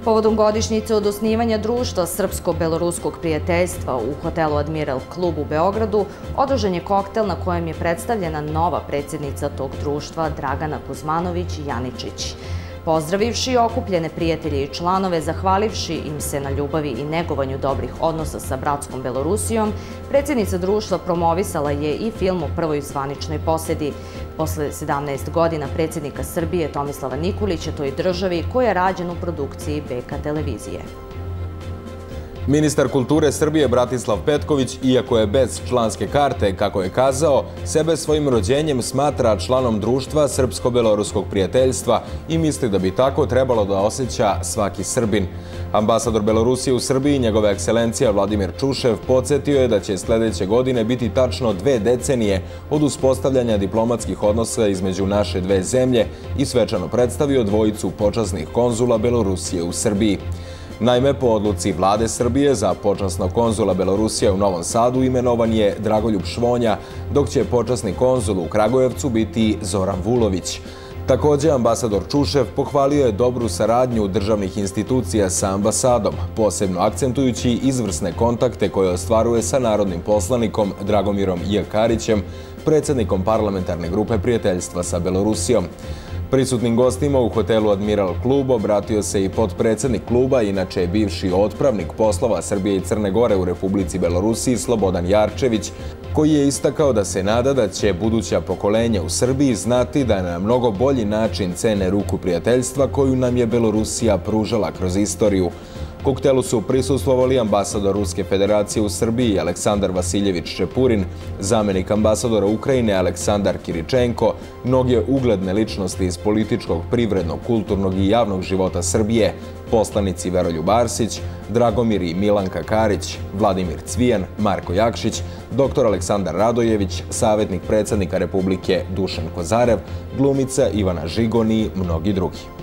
Povodom godišnjice od osnivanja društva Srpsko-beloruskog prijateljstva u hotelu Admiral Klub u Beogradu održan je koktel na kojem je predstavljena nova predsjednica tog društva Dragana Kuzmanović-Janičić. Pozdravivši okupljene prijatelje i članove, zahvalivši im se na ljubavi i negovanju dobrih odnosa sa bratskom Belorusijom, predsjednica društva promovisala je i film u prvoj zvaničnoj posjeti. Posle 17 godina predsjednika Srbije Tomislava Nikolića toj državi koja je rađen u produkciji BK televizije. Ministar kulture Srbije Bratislav Petković, iako je bez članske karte, kako je kazao, sebe svojim rođenjem smatra članom društva Srpsko-beloruskog prijateljstva i misli da bi tako trebalo da osjeća svaki Srbin. Ambasador Belorusije u Srbiji, njegova ekscelencija Vladimir Čušev, podsjetio je da će sljedeće godine biti tačno 2 decenije od uspostavljanja diplomatskih odnosa između naše dve zemlje i svečano predstavio dvojicu počasnih konzula Belorusije u Srbiji. Naime, po odluci Vlade Srbije za počasnog konzula Belorusije u Novom Sadu imenovan je Dragoljub Švonja, dok će počasni konzul u Kragujevcu biti Zoran Vulović. Također, ambasador Čušev pohvalio je dobru saradnju državnih institucija sa ambasadom, posebno akcentujući izvrsne kontakte koje ostvaruje sa narodnim poslanikom Dragomirom J. Karićem, predsjednikom parlamentarne grupe prijateljstva sa Belorusijom. Prisutnim gostima u hotelu Admiral Klub obratio se i potpredsjednik kluba, inače bivši otpravnik poslova Srbije i Crne Gore u Republici Belorusiji Slobodan Jarčević, koji je istakao da se nada da će buduća pokolenja u Srbiji znati da na mnogo bolji način cene ruku prijateljstva koju nam je Belorusija pružala kroz istoriju. Koktelu su prisustvovali ambasador Ruske federacije u Srbiji Aleksandar Vasiljević-Čepurin, zamjenik ambasadora Ukrajine Aleksandar Kiričenko, mnoge ugledne ličnosti iz političkog, privrednog, kulturnog i javnog života Srbije, poslanici Veroljub Arsić, Dragomir i Milanka Karić, Vladimir Cvijan, Marko Jakšić, dr. Aleksandar Radojević, savjetnik predsjednika Republike Dušan Kozarev, glumica Ivana Žigon i mnogi drugi.